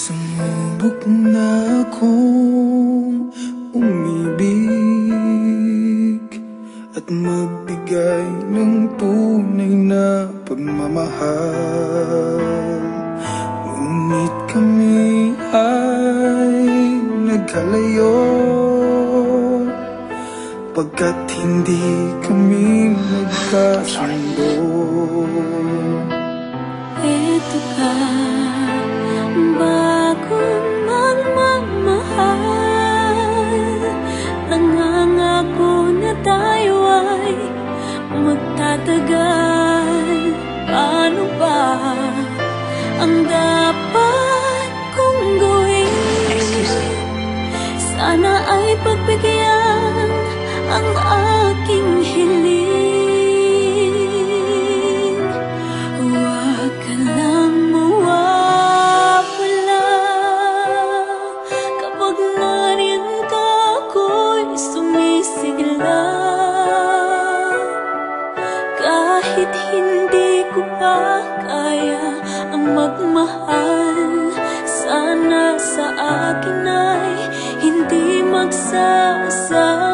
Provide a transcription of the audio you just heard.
Sumubok na akong umibig at magbigay ng tunay na pagmamahal. Ngunit kami ay nagkalayo pagkat hindi kami nagkasundo. Ito ka, bago magmamahal, nangangako na tayo ay magtatagal. Paano ba ang dapat kong gawin? Sana ay pagbigyan ang aking hiling. Huwag ka lang mawawala kapag nariyan ka, ako'y sumisigla. Kahit hindi ko pa kaya ang magmahal, sana sa akin ay hindi magsasama.